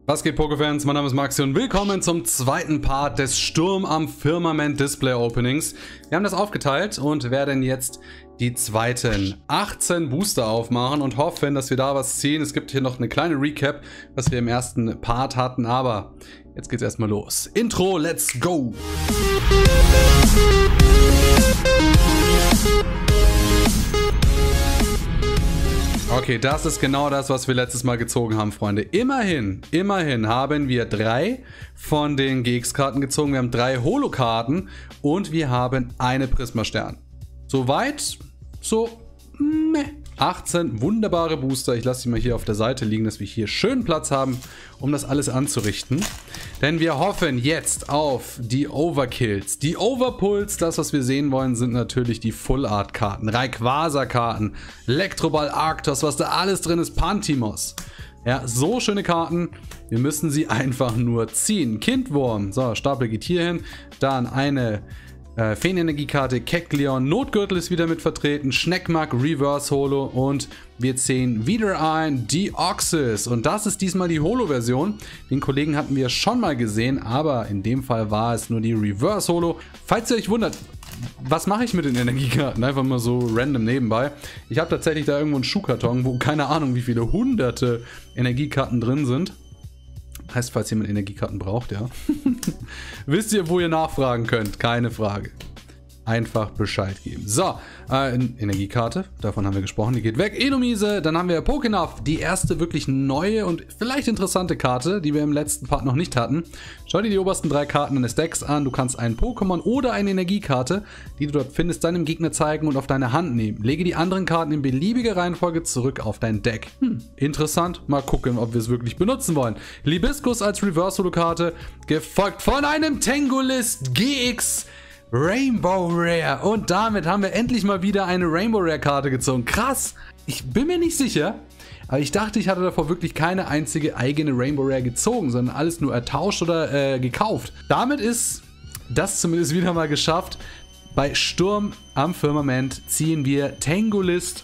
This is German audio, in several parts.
Was geht, Pokéfans? Mein Name ist Maxi und willkommen zum zweiten Part des Sturm am Firmament Display Openings. Wir haben das aufgeteilt und werden jetzt die zweiten 18 Booster aufmachen und hoffen, dass wir da was ziehen. Es gibt hier noch eine kleine Recap, was wir im ersten Part hatten, aber jetzt geht's erstmal los. Intro, let's go! Okay, das ist genau das, was wir letztes Mal gezogen haben, Freunde. Immerhin haben wir 3 von den GX-Karten gezogen. Wir haben 3 Holo-Karten und wir haben eine Prisma-Stern. Soweit, so, meh. 18 wunderbare Booster. Ich lasse sie mal hier auf der Seite liegen, dass wir hier schön Platz haben, um das alles anzurichten. Denn wir hoffen jetzt auf die Overkills. Die Overpulls, das was wir sehen wollen, sind natürlich die Full-Art-Karten. Rayquaza-Karten, Electroball Arctos, was da alles drin ist, Pantimos. Ja, so schöne Karten. Wir müssen sie einfach nur ziehen. Kindwurm, so, Stapel geht hier hin. Dann eine Feenenergiekarte, Kecleon, Notgürtel ist wieder mit vertreten, Schneckmack, Reverse Holo und wir ziehen wieder ein Deoxys. Und das ist diesmal die Holo-Version. Den Kollegen hatten wir schon mal gesehen, aber in dem Fall war es nur die Reverse Holo. Falls ihr euch wundert, was mache ich mit den Energiekarten? Einfach mal so random nebenbei. Ich habe tatsächlich da irgendwo einen Schuhkarton, wo keine Ahnung wie viele hunderte Energiekarten drin sind. Heißt, falls jemand Energiekarten braucht, ja. Wisst ihr, wo ihr nachfragen könnt? Keine Frage. Einfach Bescheid geben. So, Energiekarte, davon haben wir gesprochen, die geht weg. Elomise, dann haben wir Pokénuff, die erste wirklich neue und vielleicht interessante Karte, die wir im letzten Part noch nicht hatten. Schau dir die obersten 3 Karten deines Decks an. Du kannst ein Pokémon oder eine Energiekarte, die du dort findest, deinem Gegner zeigen und auf deine Hand nehmen. Lege die anderen Karten in beliebiger Reihenfolge zurück auf dein Deck. Interessant. Mal gucken, ob wir es wirklich benutzen wollen. Libiscus als Reverse-Holo-Karte, gefolgt von einem Tangolist GX Rainbow Rare. Und damit haben wir endlich mal wieder eine Rainbow Rare Karte gezogen. Krass. Ich bin mir nicht sicher, aber ich dachte, ich hatte davor wirklich keine einzige eigene Rainbow Rare gezogen, sondern alles nur ertauscht oder gekauft. Damit ist das zumindest wieder mal geschafft. Bei Sturm am Firmament ziehen wir Tangolist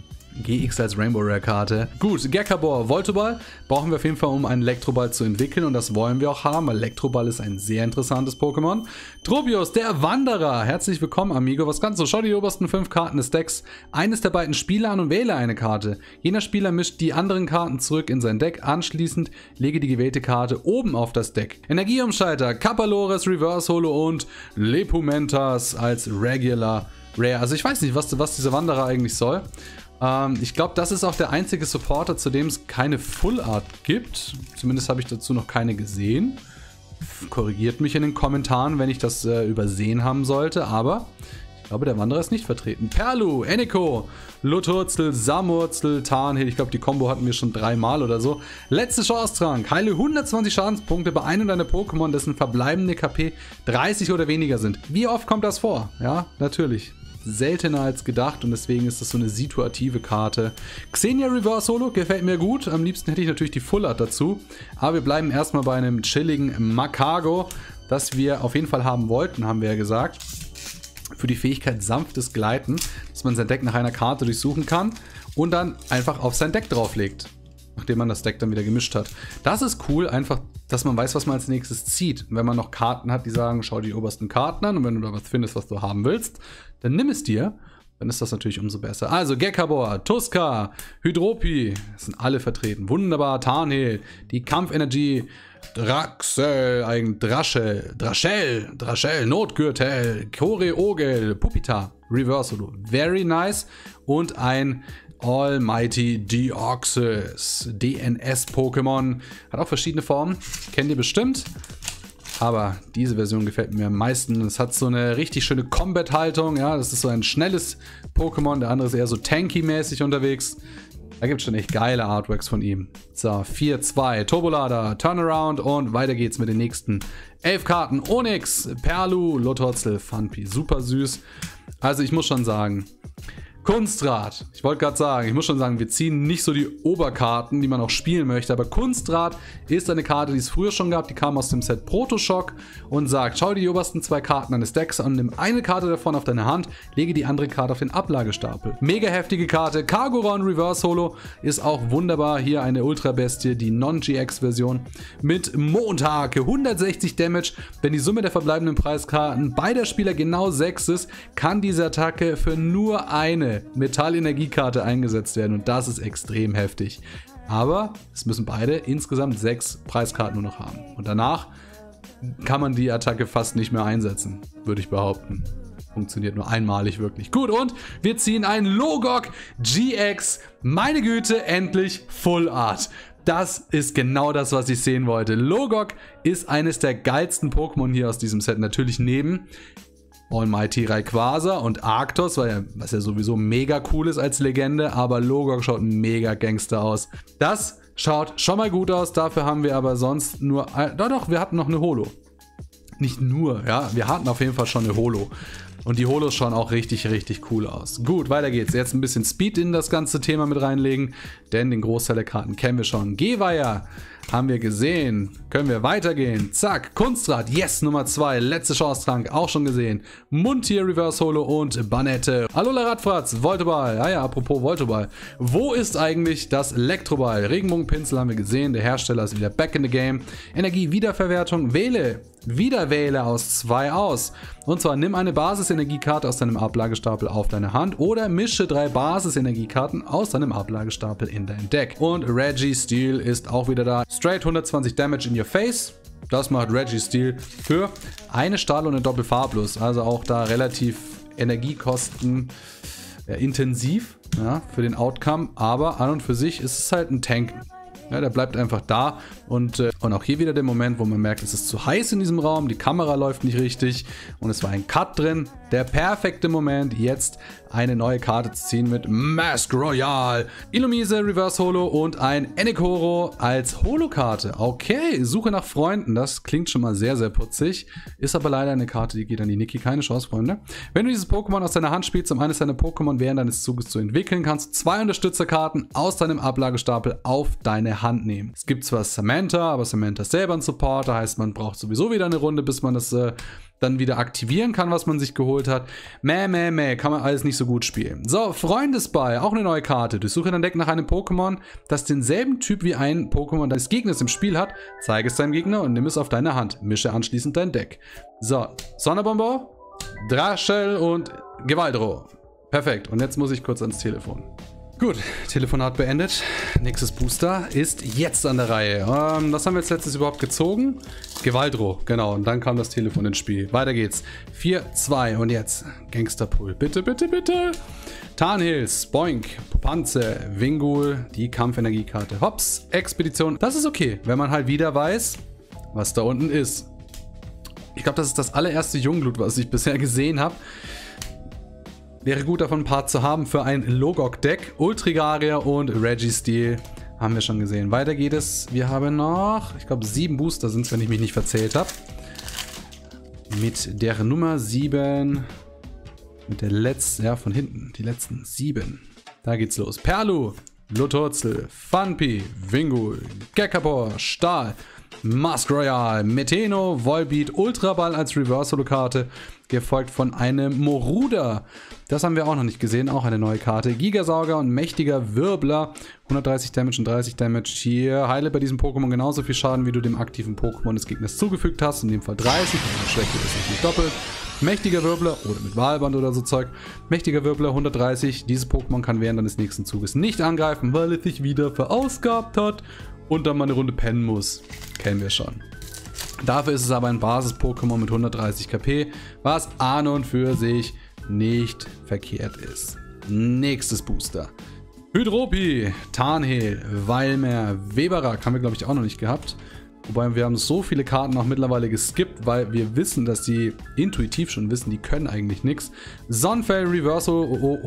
GX als Rainbow Rare Karte. Gut, Gekabor, Voltoball brauchen wir auf jeden Fall, um einen Elektroball zu entwickeln und das wollen wir auch haben, weil Elektroball ist ein sehr interessantes Pokémon. Tropius, der Wanderer. Herzlich willkommen, Amigo. Was kannst du? Schau dir die obersten 5 Karten des Decks eines der beiden Spieler an und wähle eine Karte. Jener Spieler mischt die anderen Karten zurück in sein Deck. Anschließend lege die gewählte Karte oben auf das Deck. Energieumschalter, Kapalores, Reverse Holo und Lepumentas als Regular Rare. Also ich weiß nicht, was dieser Wanderer eigentlich soll. Ich glaube, das ist auch der einzige Supporter, zu dem es keine Full Art gibt. Zumindest habe ich dazu noch keine gesehen. Korrigiert mich in den Kommentaren, wenn ich das übersehen haben sollte. Aber ich glaube, der Wanderer ist nicht vertreten. Perlu, Eneko, Luturzel, Samurzel, Tarnhill. Ich glaube, die Combo hatten wir schon 3 Mal oder so. Letzte Chance-Trank. Heile 120 Schadenspunkte bei einem deiner Pokémon, dessen verbleibende KP 30 oder weniger sind. Wie oft kommt das vor? Ja, natürlich. Seltener als gedacht und deswegen ist das so eine situative Karte. Xenia Reverse Holo gefällt mir gut. Am liebsten hätte ich natürlich die Full Art dazu. Aber wir bleiben erstmal bei einem chilligen Makago, das wir auf jeden Fall haben wollten, haben wir ja gesagt. Für die Fähigkeit sanftes Gleiten, dass man sein Deck nach einer Karte durchsuchen kann und dann einfach auf sein Deck drauflegt, nachdem man das Deck dann wieder gemischt hat. Das ist cool, einfach, dass man weiß, was man als nächstes zieht. Und wenn man noch Karten hat, die sagen, schau die obersten Karten an und wenn du da was findest, was du haben willst, dann nimm es dir. Dann ist das natürlich umso besser. Also Gekabor, Tuska, Hydropi, das sind alle vertreten. Wunderbar, Tarnhill, die Kampfenergie, Draxel, Draschel, Notgürtel, Koreogel, Pupita, Reverse Holo, very nice. Und ein Almighty Deoxys, DNS-Pokémon. Hat auch verschiedene Formen, kennt ihr bestimmt. Aber diese Version gefällt mir am meisten. Es hat so eine richtig schöne Combat-Haltung. Ja, das ist so ein schnelles Pokémon. Der andere ist eher so tanky-mäßig unterwegs. Da gibt es schon echt geile Artworks von ihm. So, 4-2, Turbolader, Turnaround und weiter geht's mit den nächsten 11 Karten. Onyx, Perlu, Luturzel, Funpi. Super süß. Also ich muss schon sagen, Kunstrad. Ich wollte gerade sagen, ich muss schon sagen, wir ziehen nicht so die Oberkarten, die man auch spielen möchte, aber Kunstrad ist eine Karte, die es früher schon gab, die kam aus dem Set Protoshock und sagt, schau dir die obersten 2 Karten eines Decks an, nimm eine Karte davon auf deine Hand, lege die andere Karte auf den Ablagestapel. Mega heftige Karte, Cargoron Reverse Holo ist auch wunderbar, hier eine Ultra-Bestie, die Non-GX-Version mit Mondhake, 160 Damage, wenn die Summe der verbleibenden Preiskarten beider Spieler genau 6 ist, kann diese Attacke für nur eine Metallenergiekarte eingesetzt werden und das ist extrem heftig. Aber es müssen beide insgesamt 6 Preiskarten nur noch haben. Und danach kann man die Attacke fast nicht mehr einsetzen, würde ich behaupten. Funktioniert nur einmalig wirklich. Gut, und wir ziehen ein Logok GX. Meine Güte, endlich Full Art. Das ist genau das, was ich sehen wollte. Logok ist eines der geilsten Pokémon hier aus diesem Set. Natürlich neben Almighty Rayquaza und Arctos, was ja sowieso mega cool ist als Legende, aber Logok schaut mega Gangster aus. Das schaut schon mal gut aus, dafür haben wir aber sonst nur... Doch, wir hatten noch eine Holo. Nicht nur, ja, wir hatten auf jeden Fall schon eine Holo. Und die Holos schauen auch richtig, richtig cool aus. Gut, weiter geht's. Jetzt ein bisschen Speed in das ganze Thema mit reinlegen, denn den Großteil der Karten kennen wir schon. Geweiher haben wir gesehen. Können wir weitergehen. Zack, Kunstrad, yes, Nummer 2. Letzte Chance-Trank, auch schon gesehen. Mundtier, Reverse Holo und Banette. Alola Radfratz, Voltoball. Ah ja, apropos Voltoball. Wo ist eigentlich das Elektroball? Regenbogenpinsel haben wir gesehen. Der Hersteller ist wieder back in the game. Energie-Wiederverwertung. Wähle aus 2 aus. Und zwar nimm eine Basisenergiekarte aus deinem Ablagestapel auf deine Hand oder mische 3 Basisenergiekarten aus deinem Ablagestapel in dein Deck. Und Registeel ist auch wieder da. Straight 120 Damage in your face. Das macht Registeel für eine Stahl- und eine Doppelfarblos. Also auch da relativ Energiekosten intensiv, ja, für den Outcome. Aber an und für sich ist es halt ein Tank. Ja, der bleibt einfach da und auch hier wieder der Moment, wo man merkt, es ist zu heiß in diesem Raum, die Kamera läuft nicht richtig und es war ein Cut drin. Der perfekte Moment, jetzt eine neue Karte zu ziehen mit Mask Royale, Illumise Reverse Holo und ein Enekoro als Holo-Karte. Okay, Suche nach Freunden, das klingt schon mal sehr, sehr putzig, ist aber leider eine Karte, die geht an die Niki, keine Chance, Freunde. Wenn du dieses Pokémon aus deiner Hand spielst, um eines deiner Pokémon während deines Zuges zu entwickeln, kannst du 2 Unterstützerkarten aus deinem Ablagestapel auf deine Hand nehmen. Es gibt zwar Samantha, aber Samantha ist selber ein Support, da heißt, man braucht sowieso wieder eine Runde, bis man das dann wieder aktivieren kann, was man sich geholt hat. Kann man alles nicht so gut spielen. So, Freundesball, auch eine neue Karte. Durchsuche dein Deck nach einem Pokémon, das denselben Typ wie ein Pokémon deines Gegners im Spiel hat. Zeige es deinem Gegner und nimm es auf deine Hand. Mische anschließend dein Deck. So, Sonnenbomber, Drachshell und Gewaldro. Perfekt, und jetzt muss ich kurz ans Telefon. Gut, Telefonat beendet. Nächstes Booster ist jetzt an der Reihe. Was haben wir jetzt letztes überhaupt gezogen? Gewaldro, genau. Und dann kam das Telefon ins Spiel. Weiter geht's. 4-2 und jetzt Gangsterpool. Bitte, bitte, bitte. Tarnhills, Boink, Popanze, Wingul, die Kampfenergiekarte. Hops, Expedition. Das ist okay, wenn man halt wieder weiß, was da unten ist. Ich glaube, das ist das allererste Jungblut, was ich bisher gesehen habe. Wäre gut, davon ein paar zu haben für ein Logok-Deck. Ultrigaria und Registeel haben wir schon gesehen. Weiter geht es. Wir haben noch, ich glaube, 7 Booster sind es, wenn ich mich nicht verzählt habe. Mit der Nummer 7. Mit der letzten, ja, von hinten. Die letzten 7. Da geht's los. Perlu, Lototzel, Funpi, Wingul, Gekapor, Stahl, Mask Royale, Meteno, Volbeat, Ultraball als Reverse-Holo-Karte, gefolgt von einem Moruda. Das haben wir auch noch nicht gesehen, auch eine neue Karte. Gigasauger und mächtiger Wirbler, 130 Damage und 30 Damage. Hier heile bei diesem Pokémon genauso viel Schaden, wie du dem aktiven Pokémon des Gegners zugefügt hast. In dem Fall 30, also Schwäche ist natürlich doppelt. Mächtiger Wirbler, oder mit Wahlband oder so Zeug. Mächtiger Wirbler, 130. Dieses Pokémon kann während deines nächsten Zuges nicht angreifen, weil es sich wieder verausgabt hat und dann mal eine Runde pennen muss. Kennen wir schon. Dafür ist es aber ein Basis-Pokémon mit 130 KP, was an und für sich nicht verkehrt ist. Nächstes Booster. Hydropi, Tarnhel, Weilmer, Weberak haben wir, glaube ich, auch noch nicht gehabt. Wobei wir haben so viele Karten auch mittlerweile geskippt, weil wir wissen, dass sie intuitiv schon wissen, die können eigentlich nichts. Sonfell, Reversal,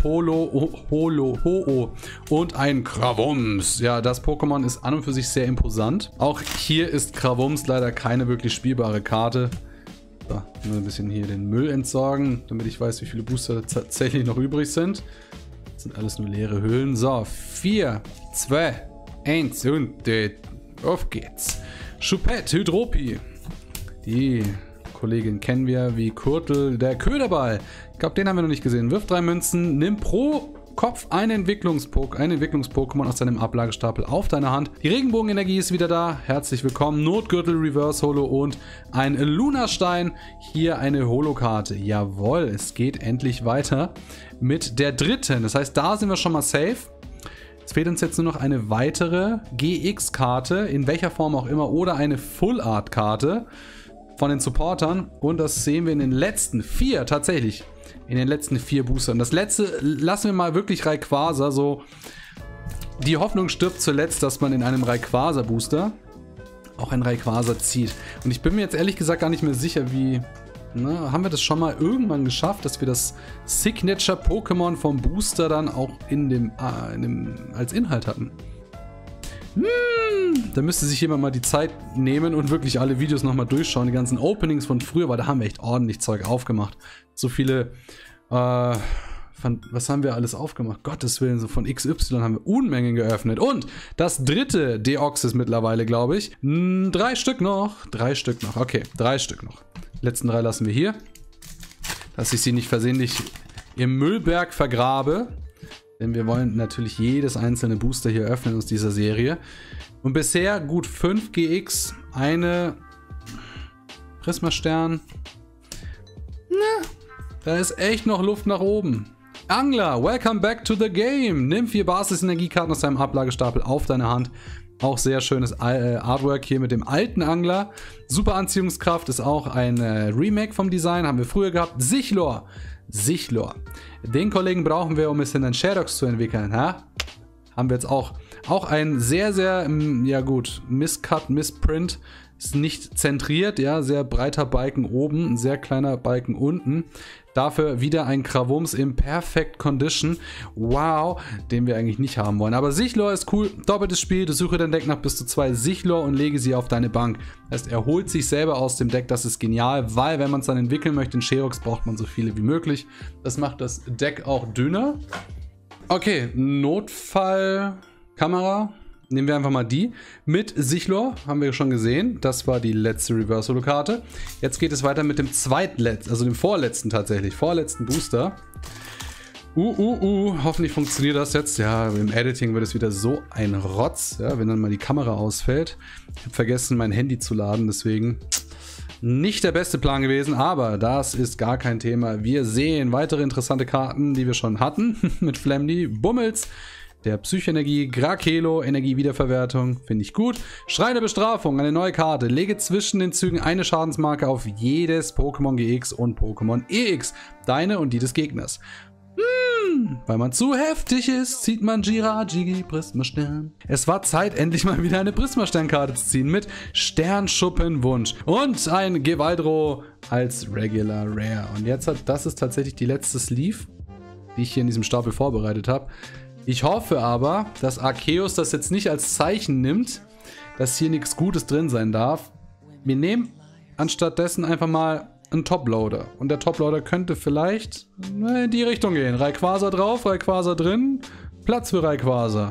Ho-Oh und ein Krawums. Ja, das Pokémon ist an und für sich sehr imposant. Auch hier ist Krawums leider keine wirklich spielbare Karte. So, nur ein bisschen hier den Müll entsorgen, damit ich weiß, wie viele Booster tatsächlich noch übrig sind. Das sind alles nur leere Hüllen. So, 4, 2, 1 und auf geht's. Choupette, Hydropi. Die Kollegin kennen wir wie Kurtel, der Köderball. Ich glaube, den haben wir noch nicht gesehen. Wirf 3 Münzen, nimm pro Kopf ein Entwicklungs-Pokémon aus deinem Ablagestapel auf deine Hand. Die Regenbogenenergie ist wieder da. Herzlich willkommen. Notgürtel, Reverse Holo und ein Lunastein. Hier eine Holokarte. Jawohl, es geht endlich weiter mit der dritten. Das heißt, da sind wir schon mal safe. Es fehlt uns jetzt nur noch eine weitere GX-Karte, in welcher Form auch immer, oder eine Full-Art-Karte von den Supportern. Und das sehen wir in den letzten 4 tatsächlich. In den letzten 4 Boostern. Das letzte lassen wir mal wirklich Rayquaza. So, die Hoffnung stirbt zuletzt, dass man in einem Rayquaza Booster auch ein Rayquaza zieht. Und ich bin mir jetzt ehrlich gesagt gar nicht mehr sicher, wie... Ne, haben wir das schon mal irgendwann geschafft, dass wir das Signature-Pokémon vom Booster dann auch als Inhalt hatten? Da müsste sich jemand mal die Zeit nehmen und wirklich alle Videos nochmal durchschauen. Die ganzen Openings von früher, weil da haben wir echt ordentlich Zeug aufgemacht. So viele, was haben wir alles aufgemacht? Gottes Willen, so von XY haben wir Unmengen geöffnet. Und das dritte Deoxys mittlerweile, glaube ich. 3 Stück noch. 3 Stück noch. Okay, 3 Stück noch. Die letzten 3 lassen wir hier. Dass ich sie nicht versehentlich im Müllberg vergrabe. Denn wir wollen natürlich jedes einzelne Booster hier öffnen aus dieser Serie. Und bisher gut 5 GX, eine Prisma-Stern. Da ist echt noch Luft nach oben. Angler, welcome back to the game. Nimm 4 Basis-Energiekarten aus deinem Ablagestapel auf deine Hand. Auch sehr schönes Artwork hier mit dem alten Angler. Super Anziehungskraft ist auch ein Remake vom Design. Haben wir früher gehabt. Sichlor. Den Kollegen brauchen wir, um es in den Shadows zu entwickeln. Ha? Haben wir jetzt auch. Auch ein sehr, sehr, ja gut, Missprint. Ist nicht zentriert, ja, sehr breiter Balken oben, ein sehr kleiner Balken unten. Dafür wieder ein Krawums im Perfect Condition. Wow, den wir eigentlich nicht haben wollen. Aber Sichlor ist cool. Doppeltes Spiel. Du suche dein Deck nach bis zu 2 Sichlor und lege sie auf deine Bank. Das heißt, er holt sich selber aus dem Deck. Das ist genial, weil wenn man es dann entwickeln möchte in Sherox, braucht man so viele wie möglich. Das macht das Deck auch dünner. Okay, Notfallkamera. Nehmen wir einfach mal die. Mit Sichlor haben wir schon gesehen. Das war die letzte Reverse-Holo-Karte. Jetzt geht es weiter mit dem zweitletzten, also dem vorletzten tatsächlich. Vorletzten Booster. Hoffentlich funktioniert das jetzt. Ja, im Editing wird es wieder so ein Rotz, ja, wenn dann mal die Kamera ausfällt. Ich habe vergessen, mein Handy zu laden, deswegen nicht der beste Plan gewesen, aber das ist gar kein Thema. Wir sehen weitere interessante Karten, die wir schon hatten. Mit Flamly, Bummels, der Psychenergie, Grakelo, Energiewiederverwertung, finde ich gut. Schreine Bestrafung, eine neue Karte. Lege zwischen den Zügen eine Schadensmarke auf jedes Pokémon GX und Pokémon EX. Deine und die des Gegners. Weil man zu heftig ist, zieht man Jirachi Prisma-Stern. Es war Zeit, endlich mal wieder eine Prisma-Stern-Karte zu ziehen mit Sternschuppenwunsch. Und ein Gewaldro als Regular Rare. Und jetzt das ist tatsächlich die letzte Sleeve, die ich hier in diesem Stapel vorbereitet habe. Ich hoffe aber, dass Arceus das jetzt nicht als Zeichen nimmt, dass hier nichts Gutes drin sein darf. Wir nehmen anstattdessen einfach mal einen Toploader. Und der Toploader könnte vielleicht in die Richtung gehen. Rayquaza drauf, Rayquaza drin, Platz für Rayquaza.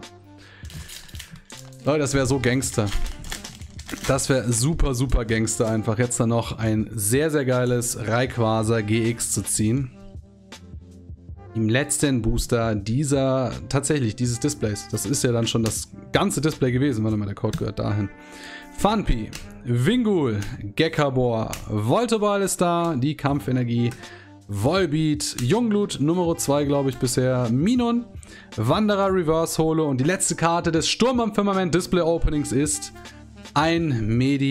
Leute, das wäre so Gangster. Das wäre super, super Gangster einfach. Jetzt dann noch ein sehr, sehr geiles Rayquaza GX zu ziehen. Im letzten Booster dieses Displays. Das ist ja dann schon das ganze Display gewesen. Warte mal, der Code gehört dahin. Funpi, Wingull, Gekabor, Voltoball ist da, die Kampfenergie, Volbeat, Jungblut, Nummer 2 glaube ich bisher, Minun, Wanderer Reverse Holo und die letzte Karte des Sturm am Firmament Display Openings ist ein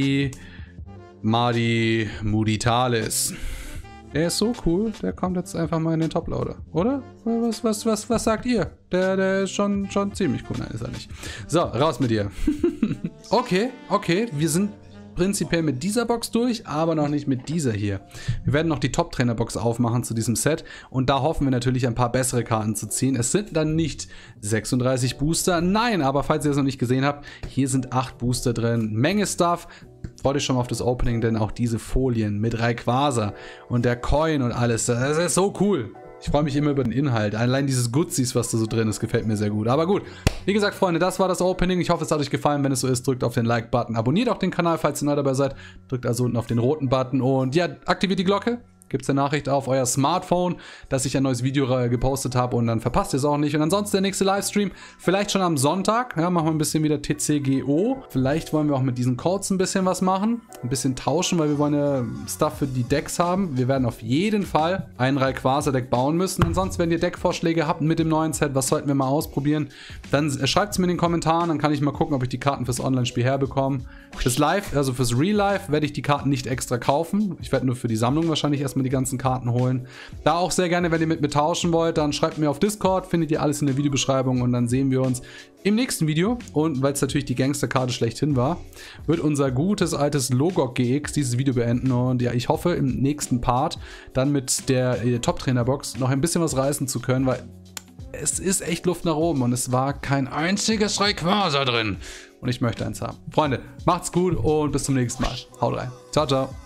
Madi Muditalis. Der ist so cool, der kommt jetzt einfach mal in den Toploader, oder? Was sagt ihr? Der ist schon ziemlich cool. Nein, ist er nicht. So, raus mit dir. Okay, wir sind prinzipiell mit dieser Box durch, aber noch nicht mit dieser hier. Wir werden noch die Top-Trainer-Box aufmachen zu diesem Set und da hoffen wir natürlich ein paar bessere Karten zu ziehen. Es sind dann nicht 36 Booster, nein, aber falls ihr das noch nicht gesehen habt, hier sind 8 Booster drin, Menge Stuff. Freut euch schon mal auf das Opening, denn auch diese Folien mit Rayquaza und der Coin und alles, das ist so cool. Ich freue mich immer über den Inhalt. Allein dieses Goodies, was da so drin ist, gefällt mir sehr gut. Aber gut, wie gesagt, Freunde, das war das Opening. Ich hoffe, es hat euch gefallen. Wenn es so ist, drückt auf den Like-Button. Abonniert auch den Kanal, falls ihr neu dabei seid. Drückt also unten auf den roten Button. Und ja, aktiviert die Glocke. Gibt es eine Nachricht auf euer Smartphone, dass ich ein neues Video gepostet habe und dann verpasst ihr es auch nicht. Und ansonsten der nächste Livestream, vielleicht schon am Sonntag. Ja, machen wir ein bisschen wieder TCGO. Vielleicht wollen wir auch mit diesen Codes ein bisschen was machen. Ein bisschen tauschen, weil wir wollen ja Stuff für die Decks haben. Wir werden auf jeden Fall ein Rayquaza-Deck bauen müssen. Ansonsten, wenn ihr Deckvorschläge habt mit dem neuen Set, was sollten wir mal ausprobieren, dann schreibt es mir in den Kommentaren. Dann kann ich mal gucken, ob ich die Karten fürs Online-Spiel herbekomme. Fürs Live, also fürs Real Life, werde ich die Karten nicht extra kaufen. Ich werde nur für die Sammlung wahrscheinlich erstmal die ganzen Karten holen. Da auch sehr gerne, wenn ihr mit mir tauschen wollt, dann schreibt mir auf Discord, findet ihr alles in der Videobeschreibung und dann sehen wir uns im nächsten Video. Und weil es natürlich die Gangsterkarte schlechthin war, wird unser gutes altes Logok GX dieses Video beenden. Und ja, ich hoffe im nächsten Part dann mit der Top-Trainer-Box noch ein bisschen was reißen zu können, weil es ist echt Luft nach oben und es war kein einziges Rayquaza drin. Und ich möchte eins haben. Freunde, macht's gut und bis zum nächsten Mal. Haut rein. Ciao, ciao.